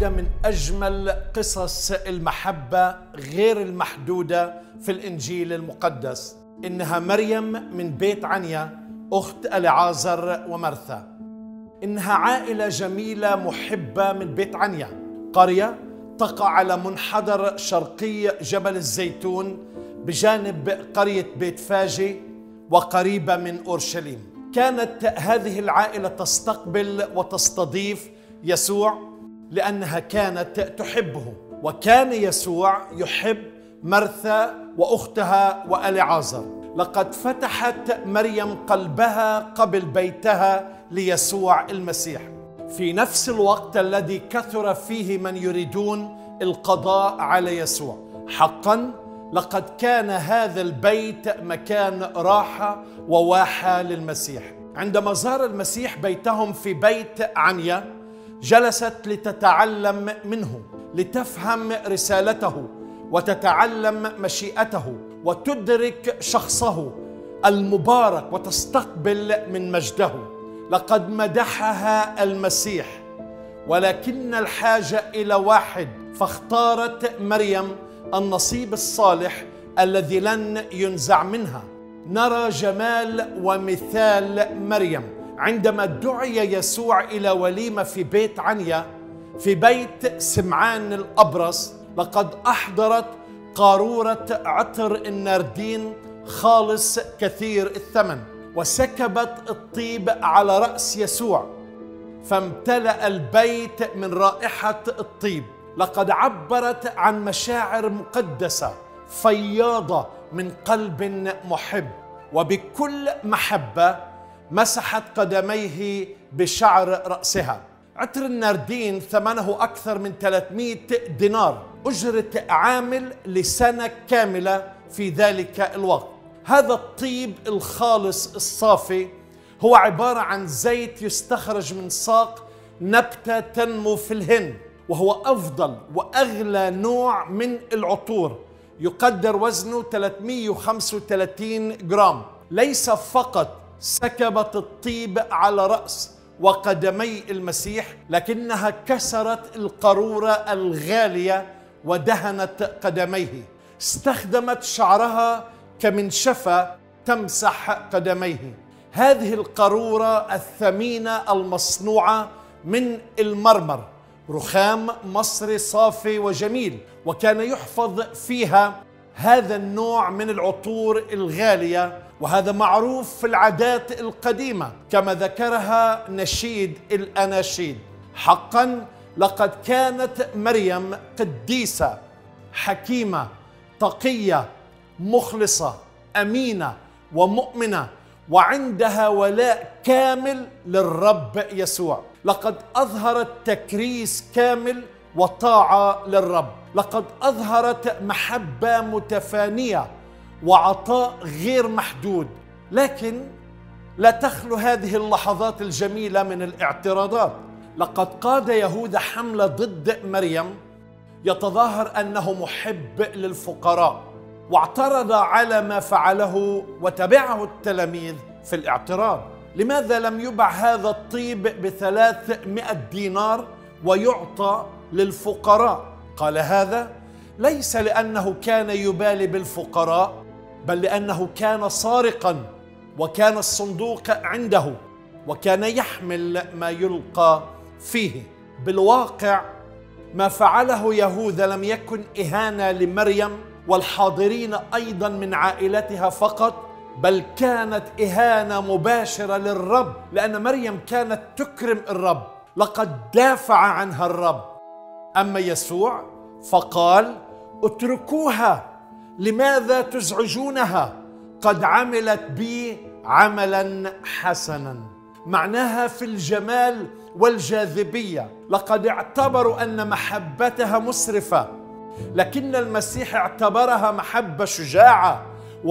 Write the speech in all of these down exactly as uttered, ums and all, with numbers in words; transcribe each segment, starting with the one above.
واحدة من أجمل قصص المحبة غير المحدودة في الإنجيل المقدس. إنها مريم من بيت عنيا أخت ألعازر ومرثا. إنها عائلة جميلة محبة من بيت عنيا، قرية تقع على منحدر شرقي جبل الزيتون بجانب قرية بيت فاجي وقريبة من أورشليم. كانت هذه العائلة تستقبل وتستضيف يسوع لأنها كانت تحبه، وكان يسوع يحب مرثا وأختها وألعازر. لقد فتحت مريم قلبها قبل بيتها ليسوع المسيح في نفس الوقت الذي كثر فيه من يريدون القضاء على يسوع. حقا لقد كان هذا البيت مكان راحة وواحة للمسيح. عندما زار المسيح بيتهم في بيت عنيا جلست لتتعلم منه، لتفهم رسالته وتتعلم مشيئته وتدرك شخصه المبارك وتستقبل من مجده. لقد مدحها المسيح، ولكن الحاجة إلى واحد، فاختارت مريم النصيب الصالح الذي لن ينزع منها. نرى جمال ومثال مريم عندما دعي يسوع إلى وليمة في بيت عنيا في بيت سمعان الأبرص. لقد أحضرت قارورة عطر الناردين خالص كثير الثمن، وسكبت الطيب على رأس يسوع فامتلأ البيت من رائحة الطيب. لقد عبرت عن مشاعر مقدسة فياضة من قلب محب، وبكل محبة مسحت قدميه بشعر رأسها. عطر الناردين ثمنه أكثر من ثلاثمائة دينار، أجرة عامل لسنة كاملة في ذلك الوقت. هذا الطيب الخالص الصافي هو عبارة عن زيت يستخرج من ساق نبتة تنمو في الهند، وهو أفضل وأغلى نوع من العطور، يقدر وزنه ثلاثمائة وخمسة وثلاثين جرام. ليس فقط سكبت الطيب على رأس وقدمي المسيح، لكنها كسرت القارورة الغالية ودهنت قدميه. استخدمت شعرها كمنشفة تمسح قدميه. هذه القارورة الثمينة المصنوعة من المرمر، رخام مصري صافي وجميل، وكان يحفظ فيها هذا النوع من العطور الغالية، وهذا معروف في العادات القديمة كما ذكرها نشيد الأناشيد. حقا لقد كانت مريم قديسة حكيمة تقية مخلصة أمينة ومؤمنة، وعندها ولاء كامل للرب يسوع. لقد أظهرت تكريس كامل وطاعة للرب. لقد أظهرت محبة متفانية وعطاء غير محدود. لكن لا تخلو هذه اللحظات الجميلة من الاعتراضات. لقد قاد يهوذا حملة ضد مريم يتظاهر أنه محب للفقراء، واعترض على ما فعله وتبعه التلاميذ في الاعتراض. لماذا لم يباع هذا الطيب بثلاثمائة دينار ويعطى للفقراء؟ قال هذا ليس لأنه كان يبالي بالفقراء، بل لأنه كان سارقا، وكان الصندوق عنده، وكان يحمل ما يلقى فيه. بالواقع ما فعله يهوذا لم يكن إهانة لمريم والحاضرين أيضا من عائلتها فقط، بل كانت إهانة مباشرة للرب، لأن مريم كانت تكرم الرب. لقد دافع عنها الرب. أما يسوع فقال: اتركوها، لماذا تزعجونها؟ قد عملت بي عملا حسنا. معناها في الجمال والجاذبية. لقد اعتبروا أن محبتها مسرفة، لكن المسيح اعتبرها محبة شجاعة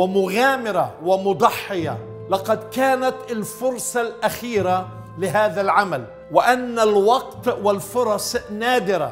ومغامرة ومضحية. لقد كانت الفرصة الأخيرة لهذا العمل، وأن الوقت والفرص نادرة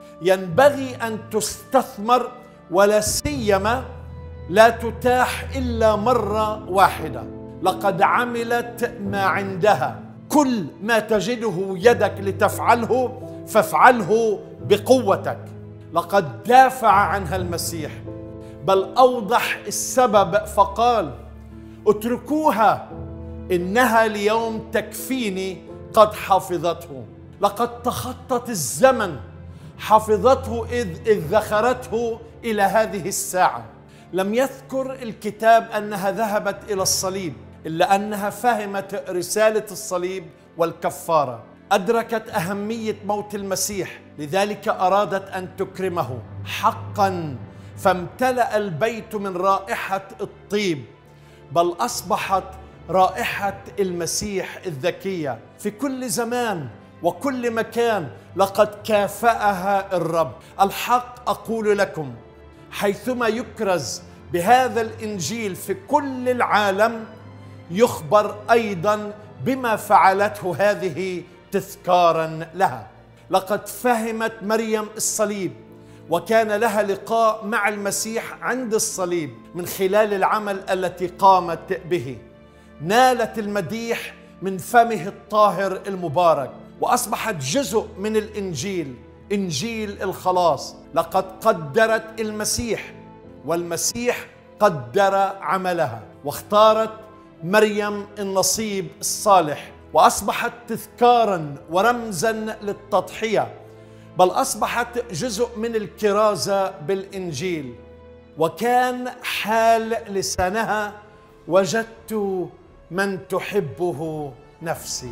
ينبغي أن تستثمر، ولا سيما لا تتاح إلا مرة واحدة. لقد عملت ما عندها. كل ما تجده يدك لتفعله فافعله بقوتك. لقد دافع عنها المسيح، بل أوضح السبب فقال: اتركوها، إنها اليوم تكفيني، قد حفظته. لقد تخطت الزمن، حفظته إذ, إذ ذخرته إلى هذه الساعة. لم يذكر الكتاب أنها ذهبت إلى الصليب، إلا أنها فهمت رسالة الصليب والكفارة، أدركت أهمية موت المسيح، لذلك أرادت أن تكرمه حقاً، فامتلأ البيت من رائحة الطيب، بل أصبحت رائحة المسيح الذكية في كل زمان وكل مكان. لقد كافأها الرب. الحق أقول لكم، حيثما يكرز بهذا الإنجيل في كل العالم، يخبر أيضا بما فعلته هذه تذكارا لها. لقد فهمت مريم الصليب، وكان لها لقاء مع المسيح عند الصليب من خلال العمل التي قامت به. نالت المديح من فمه الطاهر المبارك، وأصبحت جزء من الإنجيل، إنجيل الخلاص. لقد قدرت المسيح، والمسيح قدر عملها، واختارت مريم النصيب الصالح، وأصبحت تذكاراً ورمزاً للتضحية، بل أصبحت جزء من الكرازة بالإنجيل. وكان حال لسانها: وجدت من تحبه نفسي.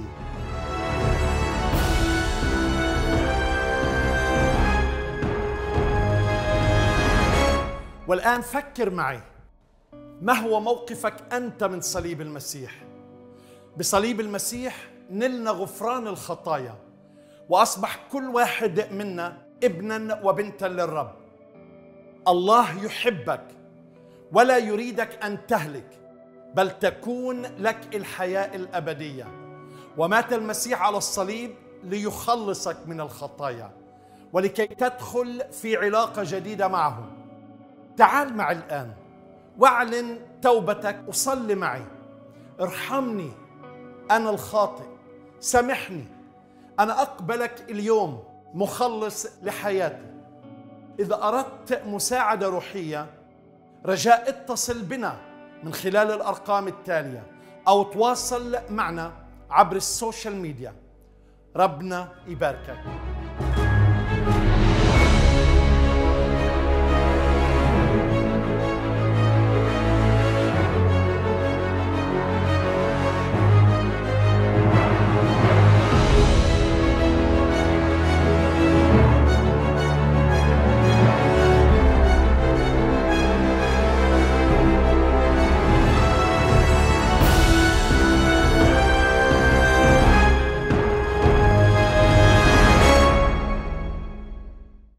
والآن فكر معي، ما هو موقفك أنت من صليب المسيح؟ بصليب المسيح نلنا غفران الخطايا، وأصبح كل واحد منا ابنا وبنتا للرب. الله يحبك ولا يريدك أن تهلك، بل تكون لك الحياة الأبدية. ومات المسيح على الصليب ليخلصك من الخطايا، ولكي تدخل في علاقة جديدة معه. تعال معي الآن واعلن توبتك وصلي معي: ارحمني أنا الخاطئ، سامحني، أنا أقبلك اليوم مخلص لحياتي. إذا أردت مساعدة روحية، رجاء اتصل بنا من خلال الأرقام التالية، أو تواصل معنا عبر السوشيال ميديا. ربنا يباركك.